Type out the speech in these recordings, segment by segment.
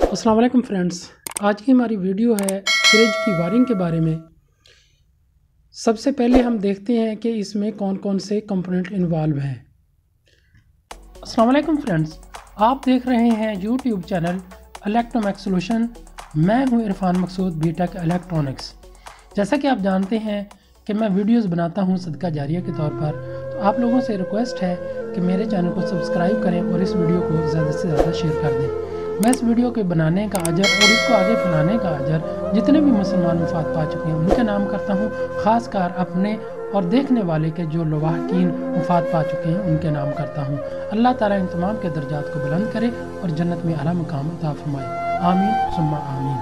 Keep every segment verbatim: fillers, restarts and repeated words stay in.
अस्सलाम वालेकुम फ्रेंड्स, आज की हमारी वीडियो है फ्रिज की वायरिंग के बारे में। सबसे पहले हम देखते हैं कि इसमें कौन कौन से कंपोनेंट इन्वॉल्व हैं। अस्सलाम वालेकुम फ्रेंड्स, आप देख रहे हैं यूट्यूब चैनल इलेक्ट्रोमैक्स सॉल्यूशन। मैं हूं इरफान मकसूद, बीटेक इलेक्ट्रॉनिक्स। जैसा कि आप जानते हैं कि मैं वीडियोस बनाता हूं सदका जारिया के तौर पर, तो आप लोगों से रिक्वेस्ट है कि मेरे चैनल को सब्सक्राइब करें और इस वीडियो को ज़्यादा से ज़्यादा शेयर कर दें। मैं इस वीडियो के बनाने का अजर और इसको आगे फैलाने का अजर जितने भी मुसलमान मुफाद पा चुके हैं उनके नाम करता हूँ, ख़ासकर अपने और देखने वाले के जो लवाहकीन मुफाद पा चुके हैं उनके नाम करता हूँ। अल्लाह ताला इन तमाम के दर्जात को बुलंद करे और जन्नत में आला मुकाम अता फरमाए। आमीन सुम्मा आमीन।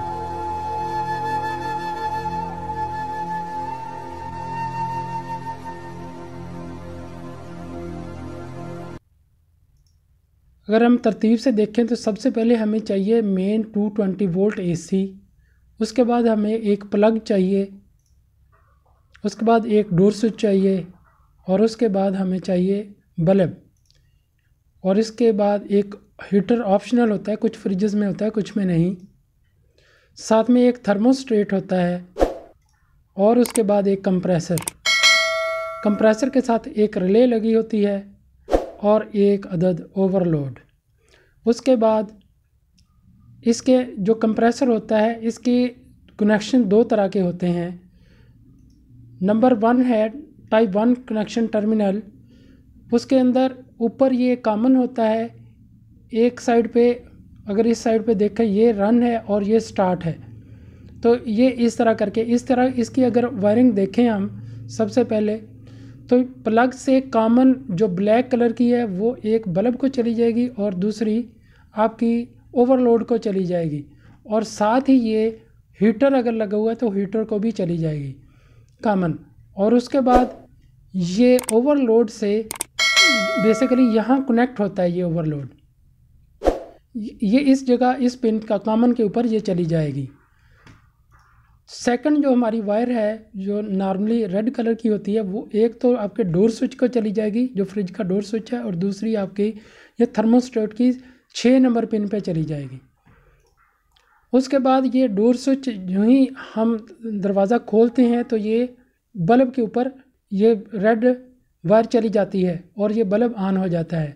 अगर हम तरतीब से देखें तो सबसे पहले हमें चाहिए main two twenty volt AC, उसके बाद हमें एक प्लग चाहिए, उसके बाद एक डोर स्विच चाहिए और उसके बाद हमें चाहिए बल्ब, और इसके बाद एक हीटर ऑप्शनल होता है, कुछ फ्रिजेस में होता है कुछ में नहीं। साथ में एक थर्मोस्टेट होता है और उसके बाद एक कंप्रेसर। कंप्रेसर के साथ एक रिले लगी होती है और एक अदद ओवरलोड। उसके बाद इसके जो कंप्रेसर होता है इसके कनेक्शन दो तरह के होते हैं। नंबर वन है टाइप वन कनेक्शन टर्मिनल। उसके अंदर ऊपर ये कॉमन होता है, एक साइड पे अगर इस साइड पे देखें ये रन है और ये स्टार्ट है, तो ये इस तरह करके इस तरह इसकी अगर वायरिंग देखें हम सबसे पहले तो प्लग से कॉमन जो ब्लैक कलर की है वो एक बल्ब को चली जाएगी और दूसरी आपकी ओवरलोड को चली जाएगी, और साथ ही ये हीटर अगर लगा हुआ है तो हीटर को भी चली जाएगी कॉमन। और उसके बाद ये ओवरलोड से बेसिकली यहाँ कनेक्ट होता है, ये ओवरलोड ये इस जगह इस पिन का कॉमन के ऊपर ये चली जाएगी। सेकंड जो हमारी वायर है जो नॉर्मली रेड कलर की होती है वो एक तो आपके डोर स्विच को चली जाएगी जो फ्रिज का डोर स्विच है, और दूसरी आपकी ये थर्मोस्टेट की छः नंबर पिन पे चली जाएगी। उसके बाद ये डोर स्विच जो ही हम दरवाज़ा खोलते हैं तो ये बल्ब के ऊपर ये रेड वायर चली जाती है और ये बल्ब ऑन हो जाता है।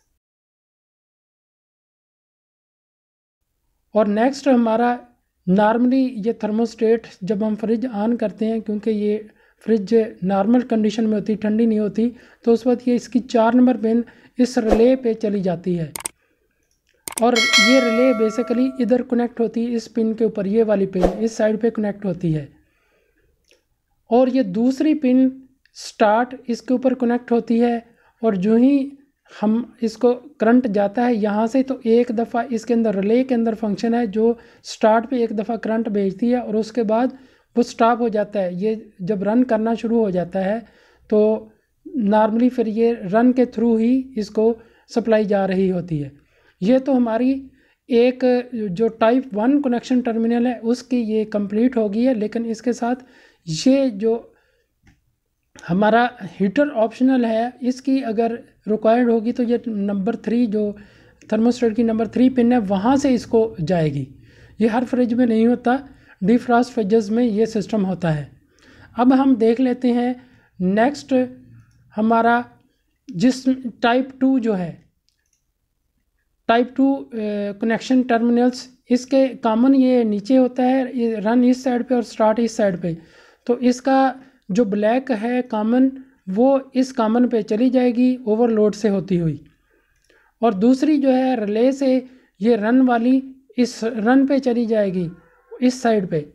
और नेक्स्ट हमारा नॉर्मली ये थर्मोस्टेट जब हम फ्रिज ऑन करते हैं, क्योंकि ये फ्रिज नॉर्मल कंडीशन में होती, ठंडी नहीं होती, तो उस वक्त ये इसकी चार नंबर पिन इस रिले पे चली जाती है और ये रिले बेसिकली इधर कनेक्ट होती है इस पिन के ऊपर, ये वाली पिन इस साइड पे कनेक्ट होती है, और ये दूसरी पिन स्टार्ट इसके ऊपर कनेक्ट होती है। और जो ही हम इसको करंट जाता है यहाँ से तो एक दफ़ा इसके अंदर रिले के अंदर फंक्शन है जो स्टार्ट पे एक दफ़ा करंट भेजती है और उसके बाद वो स्टॉप हो जाता है। ये जब रन करना शुरू हो जाता है तो नॉर्मली फिर ये रन के थ्रू ही इसको सप्लाई जा रही होती है। ये तो हमारी एक जो टाइप वन कनेक्शन टर्मिनल है उसकी ये कंप्लीट हो गई है, लेकिन इसके साथ ये जो हमारा हीटर ऑप्शनल है इसकी अगर रिक्वायर्ड होगी तो ये नंबर थ्री जो थर्मोस्टेट की नंबर थ्री पिन है वहाँ से इसको जाएगी। ये हर फ्रिज में नहीं होता, डिफ्रॉस्ट फ्रिजेस में ये सिस्टम होता है। अब हम देख लेते हैं नेक्स्ट हमारा जिस टाइप टू जो है टाइप टू कनेक्शन टर्मिनल्स, इसके कॉमन ये नीचे होता है, ये रन इस साइड पे और स्टार्ट इस साइड पे, तो इसका जो ब्लैक है कॉमन वो इस कॉमन पे चली जाएगी ओवरलोड से होती हुई, और दूसरी जो है रिले से ये रन वाली इस रन पे चली जाएगी इस साइड पे,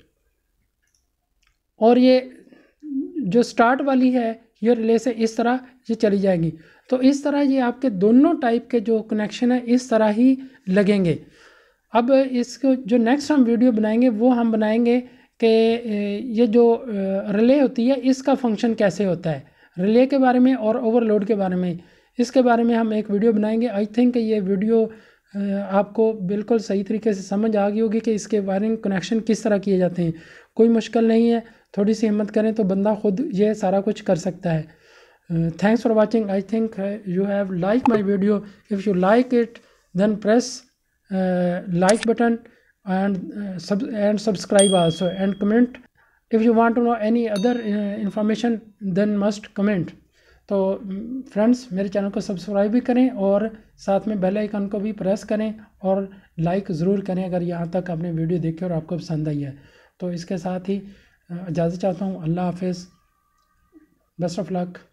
और ये जो स्टार्ट वाली है ये रिले से इस तरह ये चली जाएगी। तो इस तरह ये आपके दोनों टाइप के जो कनेक्शन है इस तरह ही लगेंगे। अब इसको जो नेक्स्ट हम वीडियो बनाएंगे वो हम बनाएंगे कि ये जो रिले होती है इसका फंक्शन कैसे होता है, रिले के बारे में और ओवरलोड के बारे में, इसके बारे में हम एक वीडियो बनाएंगे। आई थिंक ये वीडियो आपको बिल्कुल सही तरीके से समझ आ गई होगी कि इसके वायरिंग कनेक्शन किस तरह किए जाते हैं। कोई मुश्किल नहीं है, थोड़ी सी हिम्मत करें तो बंदा खुद ये सारा कुछ कर सकता है। Thanks for watching. I think you have like my video. If you like it then press uh, like button and uh, sub and subscribe also and comment. If you want to know any other uh, information then must comment. तो friends मेरे channel को subscribe भी करें और साथ में bell icon को भी प्रेस करें और लाइक ज़रूर करें अगर यहाँ तक आपने वीडियो देखी और आपको पसंद आई है। तो इसके साथ ही इजाज़त चाहता हूँ। अल्लाह हाफिज़, बेस्ट ऑफ लक।